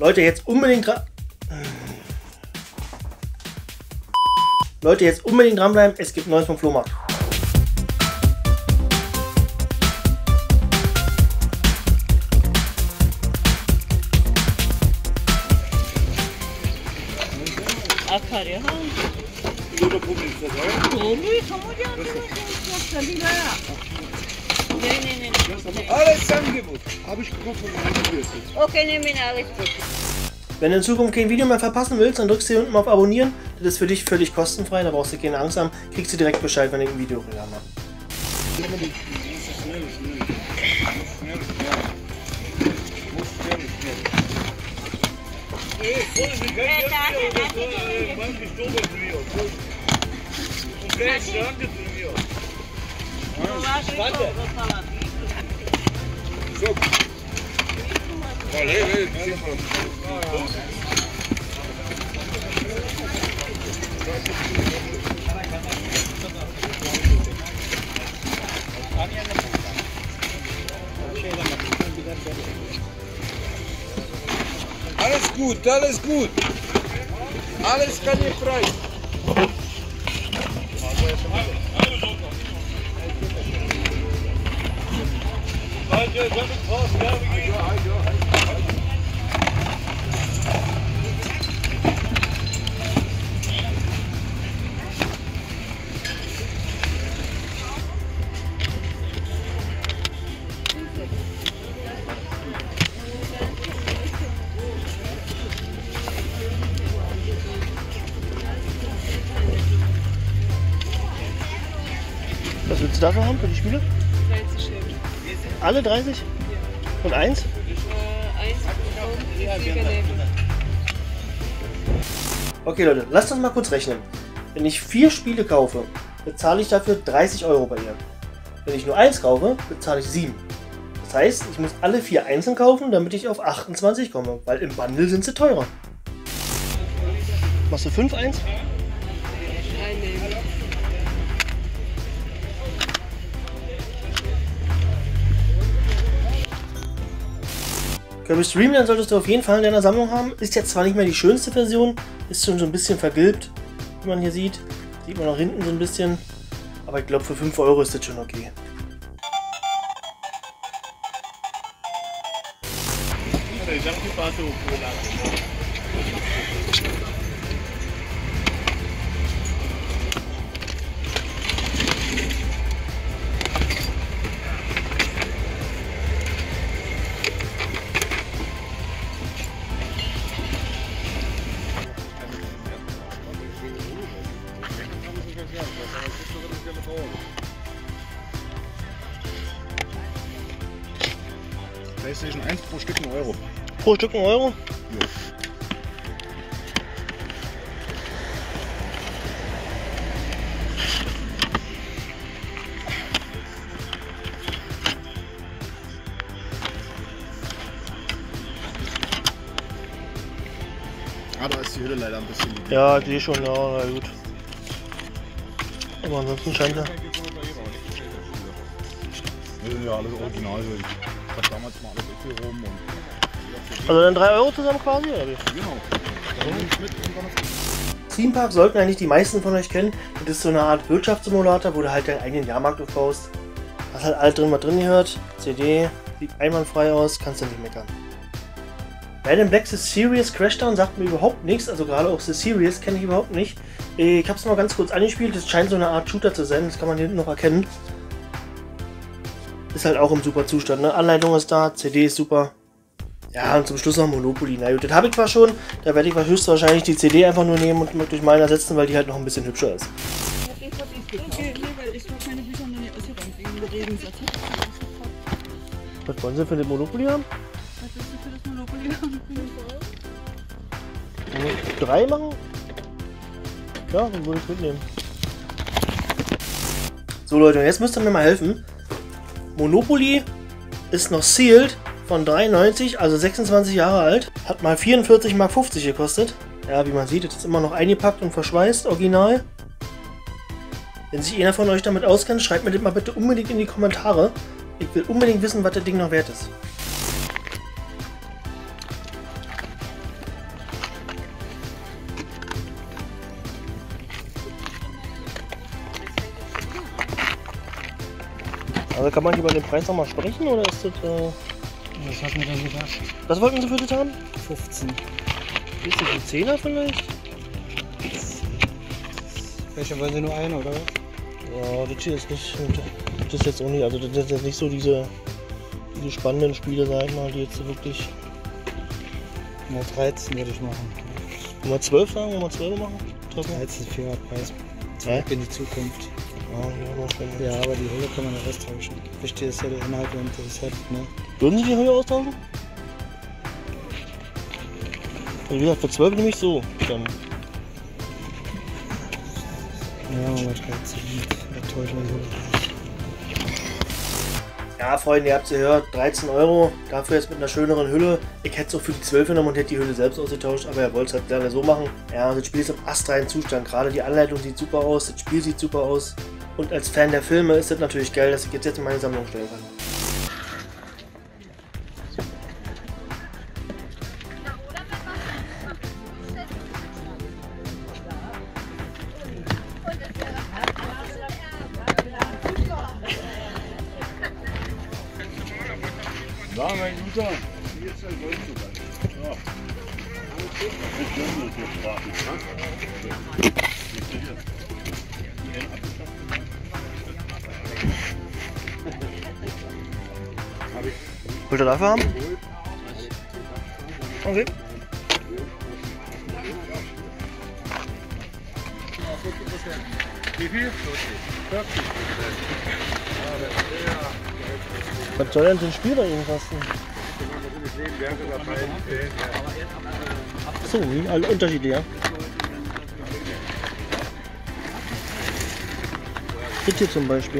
Leute, jetzt unbedingt dranbleiben, es gibt Neues vom Flohmarkt. Alles Angebot. Habe ich gekauft von meinem. Okay, nehme ich alles gut. Wenn du in Zukunft kein Video mehr verpassen willst, dann drückst du hier unten auf Abonnieren. Das ist für dich völlig kostenfrei, da brauchst du keine Angst haben. Kriegst du direkt Bescheid, wenn ich ein Video hochgeladen habe. Alles gut, alles gut. Alles kann ihr Preis. Was willst du dafür haben, für die Spiele? 30 Schilder. Alle 30? Ja. Und eins? 1 und Siegerleben. Okay Leute, lasst uns mal kurz rechnen. Wenn ich 4 Spiele kaufe, bezahle ich dafür 30 Euro bei ihr. Wenn ich nur 1 kaufe, bezahle ich 7. Das heißt, ich muss alle 4 einzeln kaufen, damit ich auf 28 komme, weil im Bundle sind sie teurer. Machst du 5 1? Einnehmen. Kirby Stream, dann solltest du auf jeden Fall in deiner Sammlung haben. Ist jetzt zwar nicht mehr die schönste Version, ist schon so ein bisschen vergilbt, wie man hier sieht. Sieht man auch hinten so ein bisschen. Aber ich glaube, für 5 Euro ist das schon okay. PlayStation 1 pro Stück 1 Euro. Pro Stück 1 Euro? Ja. Ah, da ist die Hülle leider ein bisschen. Ja, die schon, ja, na gut. Aber ansonsten scheint er. Das sind ja alles original. Ich hab damals mal alles hier rum und. Also dann 3 Euro zusammen quasi, oder wie? Genau. Theme Park sollten eigentlich die meisten von euch kennen. Das ist so eine Art Wirtschaftssimulator, wo du halt deinen eigenen Jahrmarkt aufbaust. Hast halt alles drin, was drin gehört. CD, sieht einwandfrei aus, kannst du nicht meckern. Red in Black The Series Crashdown sagt mir überhaupt nichts, also gerade auch The Series kenne ich überhaupt nicht. Ich habe es mal ganz kurz angespielt, das scheint so eine Art Shooter zu sein, das kann man hier hinten noch erkennen. Ist halt auch im super Zustand, ne? Anleitung ist da, CD ist super. Ja, und zum Schluss noch Monopoly. Na gut, das habe ich zwar schon, da werde ich höchstwahrscheinlich die CD einfach nur nehmen und durch meine ersetzen, weil die halt noch ein bisschen hübscher ist. Okay, nee, weil ich meine Bücher noch nicht ausgeräumt wegen der Redensatz. Was wollen Sie für das Monopoly haben? Was willst du für das Monopoly haben? 3 machen? Ja, dann würde ich mitnehmen. So Leute, jetzt müsst ihr mir mal helfen. Monopoly ist noch sealed von 93, also 26 Jahre alt. Hat mal 44,50 Mark gekostet. Ja, wie man sieht, es ist immer noch eingepackt und verschweißt, original. Wenn sich einer von euch damit auskennt, schreibt mir das mal bitte unbedingt in die Kommentare. Ich will unbedingt wissen, was das Ding noch wert ist. Also kann man hier bei dem Preis nochmal sprechen oder ist das... Was hat mir dann gedacht? Was wollten Sie für das haben? 15. Ist das ein 10er vielleicht? Welche wollen Sie nur eine, oder was? Ja, das hier ist nicht... Das ist jetzt auch nicht... Also das sind jetzt nicht so diese spannenden Spiele, sag ich mal, die jetzt so wirklich... Nur 13 würde ich machen. Wollen wir 12 sagen? Wollen wir 12 machen? 13 fairer Preis. Ja? Zurück in die Zukunft. Ja, ja, spannend. Ja, aber die Hülle kann man ja austauschen. Wichtig ist ja der Inhalt und das Heft, ne? Würden Sie die Höhe austauschen? Also wie gesagt, für 12 nehme ich so. Dann. Ja, machen wir 13. Enttäuschen wir so. Ja, Freunde, ihr habt es gehört, 13 €, dafür jetzt mit einer schöneren Hülle. Ich hätte es auch für die 12 genommen und hätte die Hülle selbst ausgetauscht, aber er wollte es halt gerne so machen. Ja, das Spiel ist im astreinen Zustand, gerade die Anleitung sieht super aus, das Spiel sieht super aus. Und als Fan der Filme ist es natürlich geil, dass ich jetzt in meine Sammlung stellen kann. Na, mein Guter. Jetzt ein Gold sogar. Ja. Wollt ihr dafür haben? Okay. Wie viel? 40. Was soll denn so ein Spiel bei Ihnen kosten? Achso, alle unterschiedlich, ja? Das hier zum Beispiel.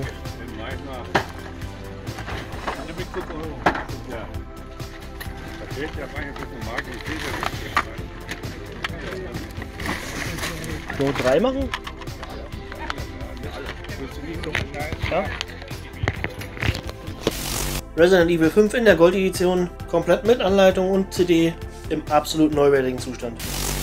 So 3 machen? Ja. Resident Evil 5 in der Gold-Edition, komplett mit Anleitung und CD im absolut neuwertigen Zustand.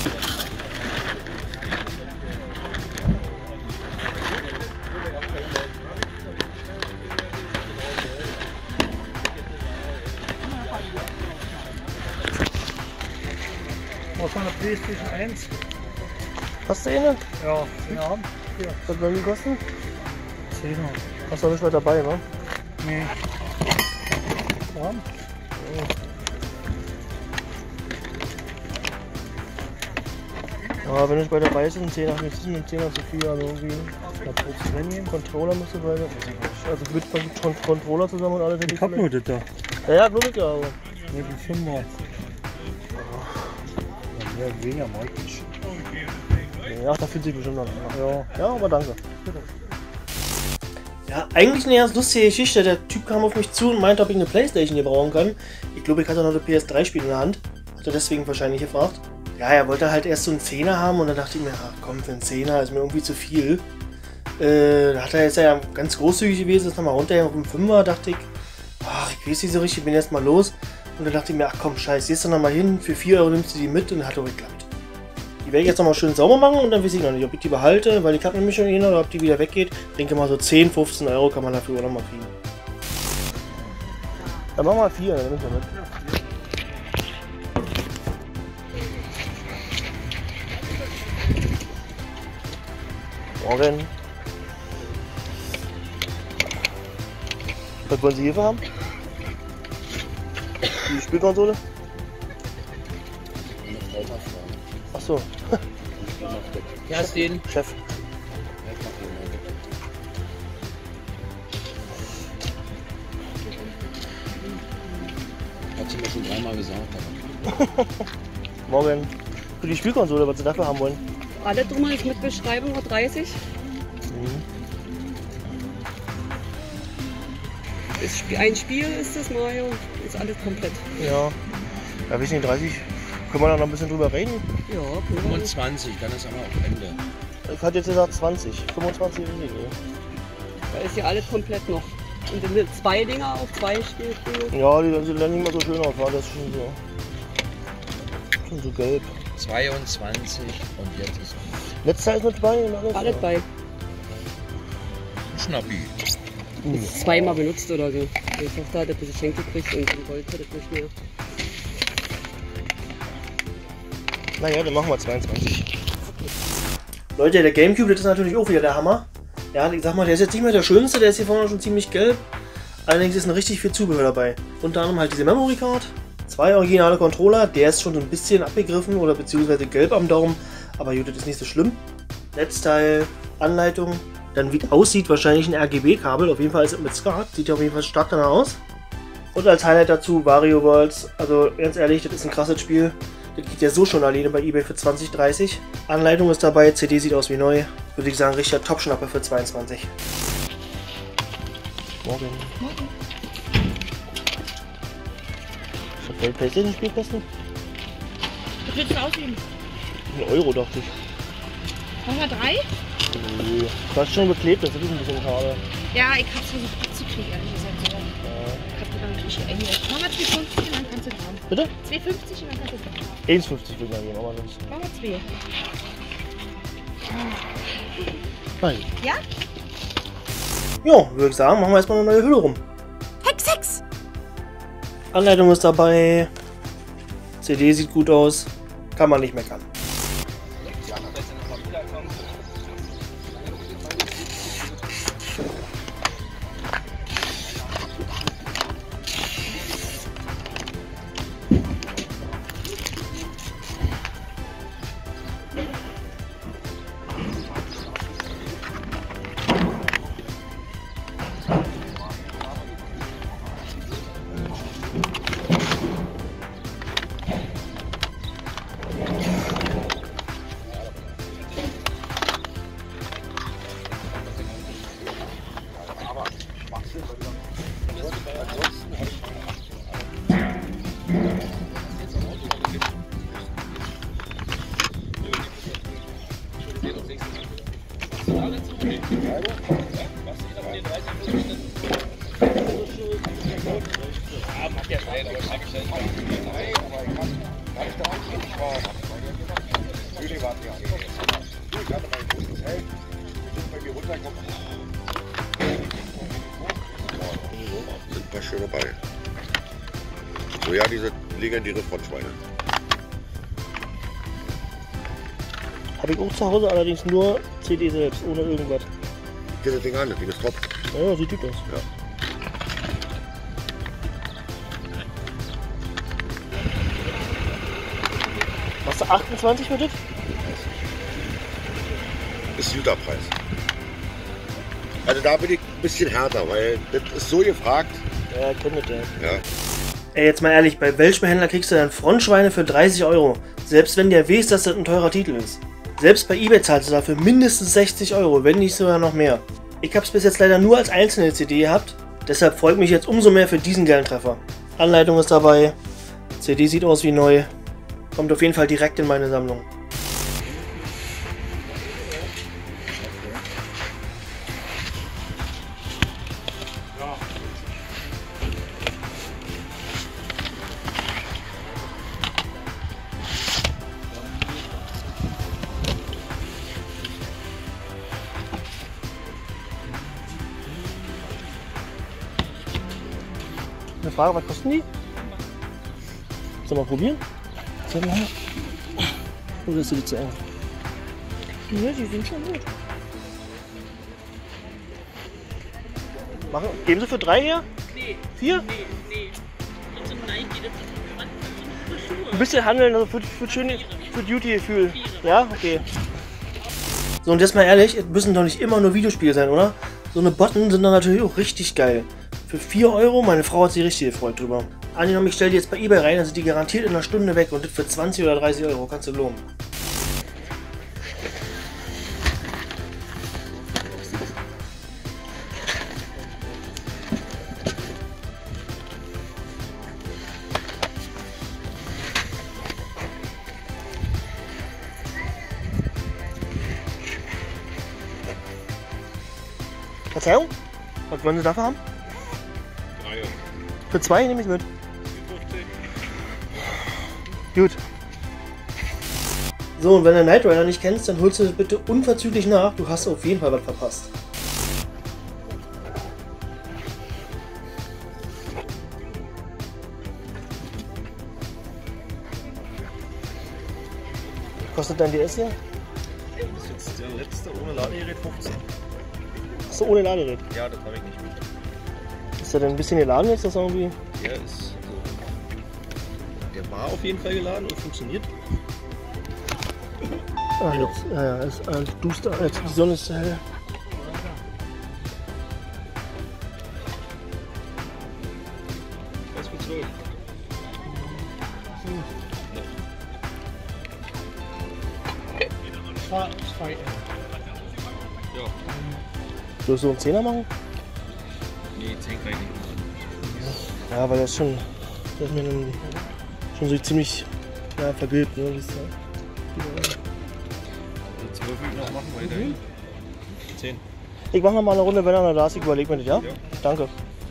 Was von der PlayStation 1? Hast du eine? Ja, den haben. Ja. Was wollen die kosten? 10er. Hast du nicht mehr dabei, wa? Nee. Ja. Ja, wenn ich bei dabei ist, ein 10er, jetzt ist ein 10er zu viel, also irgendwie. Wenn ihr Controller müsste bei, weiß ich nicht. Also mit Controller zusammen und alles. Ich hab nur das da. Ja, ja, glaube ich ja, aber. Mit dem 5er. Ja, weniger mag ich. Ja, da fühlt sich bestimmt noch an. Ja. Ja, aber danke. Ja, eigentlich eine ganz lustige Geschichte. Der Typ kam auf mich zu und meinte, ob ich eine Playstation hier brauchen kann. Ich glaube, ich hatte noch eine PS3-Spiel in der Hand. Hat er deswegen wahrscheinlich gefragt. Ja, er wollte halt erst so einen 10er haben und dann dachte ich mir, ach komm, für einen 10er ist mir irgendwie zu viel. Da hat er jetzt ja ganz großzügig gewesen, ist nochmal runter auf den 5er, dachte ich, ach, ich weiß nicht so richtig, bin jetzt mal los. Und dann dachte ich mir, ach komm, scheiß, gehst du nochmal hin, für 4 € nimmst du die mit und hat auch geklappt. Die werde ich jetzt nochmal schön sauber machen und dann weiß ich noch nicht, ob ich die behalte, weil ich habe nämlich schon eine oder ob die wieder weggeht. Ich denke mal so 10, 15 € kann man dafür auch nochmal kriegen. Dann machen wir 4, dann nimm ich mal mit. Morgen. Was wollen Sie hierfür haben? Die Spielkonsole? Achso. Kerstin. Chef. Hat sie mir schon dreimal gesagt. Morgen. Für die Spielkonsole, was Sie dafür haben wollen. Alle drummer ist mit Beschreibung nur 30. Ein Spiel ist das Mario, ist alles komplett. Ja. Ja, weiß nicht, 30. Können wir da noch ein bisschen drüber reden? Ja, 25, dann ist aber auch Ende. Ich hatte jetzt gesagt 20. 25 ist nicht. da ist ja alles komplett noch. Und dann sind 2 Dinger auf 2 Spielstühle. Ja, die sehen dann nicht mehr so schön aus, war das schon so. Schon so gelb. 22 und jetzt ist Netzteil ist mit bei und alles. Alles bei. Schnappi. Ist zweimal benutzt oder so. Meine Tochter hat ein bisschen Geschenk gekriegt und dann wollte das nicht mehr. Naja, dann machen wir 22. Leute, der Gamecube, das ist natürlich auch wieder der Hammer. Ja, ich sag mal, der ist jetzt nicht mehr der schönste, der ist hier vorne schon ziemlich gelb. Allerdings ist noch richtig viel Zubehör dabei. Unter anderem halt diese Memory Card, 2 originale Controller, der ist schon so ein bisschen abgegriffen oder beziehungsweise gelb am Daumen, aber gut, das ist nicht so schlimm. Netzteil, Anleitung, dann wie aussieht wahrscheinlich ein RGB-Kabel, auf jeden Fall ist es mit SCART, sieht ja auf jeden Fall stark danach aus. Und als Highlight dazu Wario Worlds, also ganz ehrlich, das ist ein krasses Spiel. Das geht ja so schon alleine bei eBay für 20, 30. Anleitung ist dabei, CD sieht aus wie neu. Würde ich sagen, richtiger Top-Schnapper für 22. Morgen. Okay, PlayStation-Spielkosten? Was willst du ausgeben? 1 Euro, dachte ich. Machen wir 3? Nö. Du hast schon beklebt, das ist ein bisschen schade. Ja, ich hab's versucht abzukriegen, ehrlich gesagt. Ja. Ich hab dann natürlich eingereicht. Machen wir 2,50 und dann kannst du dran. Bitte? 2,50 und dann kannst du dran. 1,50 würde ich mal gehen, aber sonst. Machen wir 2. Nein. Ja? Jo, würde ich sagen, machen wir erstmal eine neue Hülle rum. Hex! Anleitung ist dabei. CD sieht gut aus. Kann man nicht meckern. Sind ein paar schön dabei. So ja, diese legendäre Frontschweine. Habe ich auch zu Hause, allerdings nur CD selbst, ohne irgendwas. Hier das Ding an, das Ding ist top. Ja, sieht gut aus. Ja. Machst du 28 für das? Ist ein guter Preis. Also da bin ich ein bisschen härter, weil das ist so gefragt. Ja, kennt das ja. Ja. Ey, jetzt mal ehrlich, bei welchem Händler kriegst du dann Frontschweine für 30 Euro? Selbst wenn der weiß, dass das ein teurer Titel ist. Selbst bei eBay zahlst du dafür mindestens 60 Euro, wenn nicht sogar noch mehr. Ich habe es bis jetzt leider nur als einzelne CD gehabt, deshalb freut mich jetzt umso mehr für diesen geilen Treffer. Anleitung ist dabei, CD sieht aus wie neu, kommt auf jeden Fall direkt in meine Sammlung. Eine Frage, was kosten die? Sollen wir mal probieren? Oder ist die zu eng? Ja, die sind schon gut. Machen, geben Sie für 3 her? Nee. 4? Nee. Also nein, die das Ein bisschen handeln, also für Duty-Gefühl. Ja, okay. So, und jetzt mal ehrlich, es müssen doch nicht immer nur Videospiele sein, oder? So eine Button sind dann natürlich auch richtig geil. Für 4 Euro, meine Frau hat sich richtig gefreut drüber. Angenommen, ich stelle die jetzt bei eBay rein, dann sind die garantiert in einer Stunde weg und das für 20 oder 30 Euro, kannst du loben. Verzeihung? Was wollen Sie dafür haben? 3. Für 2 nehme ich mit. Gut. So, und wenn du Knight Rider nicht kennst, dann holst du das bitte unverzüglich nach. Du hast auf jeden Fall was verpasst. kostet dein DS hier? Das ist jetzt der letzte ohne Ladegerät 15. Achso, ohne Ladegerät. Ja, das habe ich nicht mit. Ist der denn ein bisschen geladen jetzt, das irgendwie? Der ist. Also, der war auf jeden Fall geladen und funktioniert. Ah, jetzt, ja, ist duster, die Sonne ist hell. Was für 12? Ja. Willst du einen 10er machen? Nee, 10 kann ich nicht machen. Ja, weil das schon, das ist mir dann schon so ziemlich vergilbt, ne? Also 12 will ich noch machen, weiterhin. 10. Ich mach noch mal eine Runde, wenn er da ist, ich überleg mir das, ja? Ja. Danke.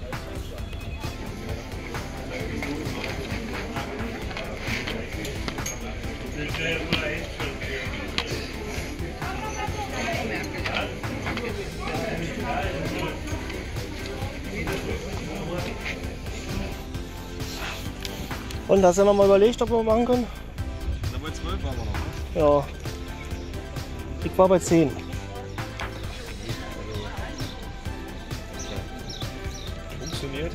Und hast du noch mal überlegt, ob wir machen können? Na, bei 12 waren wir noch, ne? Ja. Ich war bei 10. Funktioniert.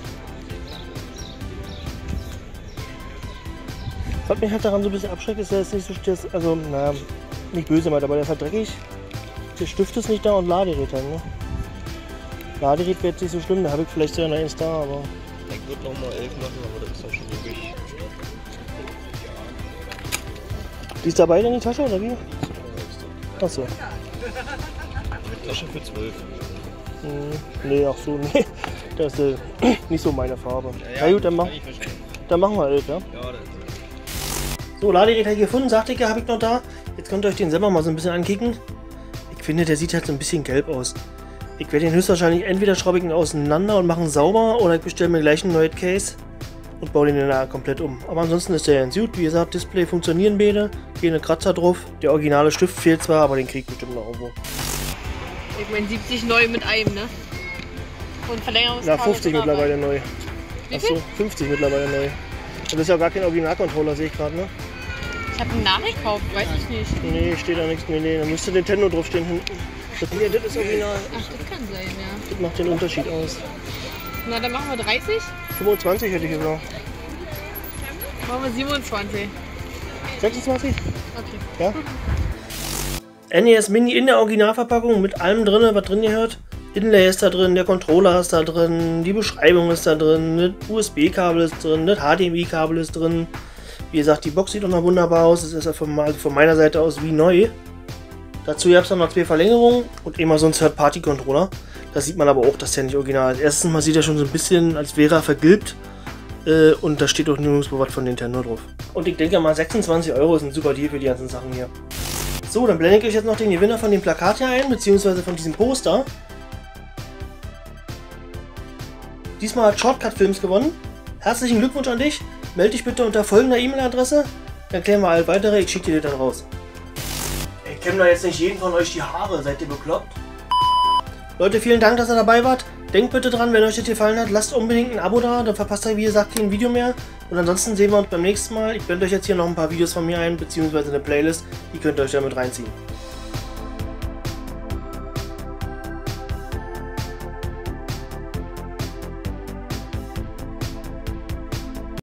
Was mich halt daran so ein bisschen abschreckt, ist, dass nicht so steht, also, naja, nicht böse meint, aber der ist halt dreckig. Der Stift ist nicht da und Ladegerät halt, ne? Ladegerät wäre jetzt nicht so schlimm, da habe ich vielleicht sogar noch eins da, aber. Ich würde noch mal 11 machen, aber das ist dann schon wirklich. Die ist dabei in die Tasche oder wie? Achso. Tasche für 12. Nee, ach so, nee. Das ist nicht so meine Farbe. Ja, Na gut, dann, kann ich verstehen. dann machen wir 11, ja? Ja, das So, Ladegerät habe ich gefunden, sagte ich ja, habe ich noch da. Jetzt könnt ihr euch den selber mal so ein bisschen ankicken. Ich finde, der sieht halt so ein bisschen gelb aus. Ich werde den höchstwahrscheinlich entweder schraube ich ihn auseinander und mache ihn sauber oder ich bestelle mir gleich ein neues Case und baue den dann komplett um. Aber ansonsten ist der ganz gut. Wie gesagt, Display funktionieren beide. Keine Kratzer drauf. Der originale Stift fehlt zwar, aber den kriegt bestimmt noch irgendwo. Ich meine 70 neu mit einem, ne? Und Verlängerungskabel. Na, 50 dabei. mittlerweile neu. Wie Achso, viel? 50 mittlerweile neu. Und das ist ja gar kein Originalcontroller, sehe ich gerade, ne? Ich habe einen nachgekauft, weiß ich nicht. Nee, steht da nichts. Nee, da müsste Nintendo draufstehen hinten. Nee, das ist original. Ach, das kann sein, ja. Das macht den Unterschied aus. Na, dann machen wir 30. 25 hätte ich gesagt. Machen wir 27. 26? Okay. Ja? NES Mini in der Originalverpackung mit allem drin, was drin gehört. Inlay ist da drin, der Controller ist da drin, die Beschreibung ist da drin, das USB-Kabel ist drin, das HDMI-Kabel ist drin. Wie gesagt, die Box sieht auch noch wunderbar aus, es ist ja von meiner Seite aus wie neu. Dazu gab es dann noch 2 Verlängerungen und immer so ein Third-Party-Controller. Da sieht man aber auch, dass der nicht original ist. Erstens mal sieht er schon so ein bisschen, als wäre er vergilbt. Und da steht auch nirgendwo was von Nintendo drauf. Und ich denke mal, 26 € ist ein super Deal für die ganzen Sachen hier. So, dann blende ich euch jetzt noch den Gewinner von dem Plakat hier ein, beziehungsweise von diesem Poster. Diesmal hat Shortcut Films gewonnen. Herzlichen Glückwunsch an dich. Melde dich bitte unter folgender E-Mail-Adresse. Dann klären wir alles weitere. Ich schicke dir das dann raus. Ich kenne da jetzt nicht jeden von euch die Haare. Seid ihr bekloppt? Leute, vielen Dank, dass ihr dabei wart. Denkt bitte dran, wenn euch das gefallen hat, lasst unbedingt ein Abo da. Dann verpasst ihr, wie gesagt, kein Video mehr. Und ansonsten sehen wir uns beim nächsten Mal. Ich blende euch jetzt hier noch ein paar Videos von mir ein, beziehungsweise eine Playlist. Die könnt ihr euch damit reinziehen.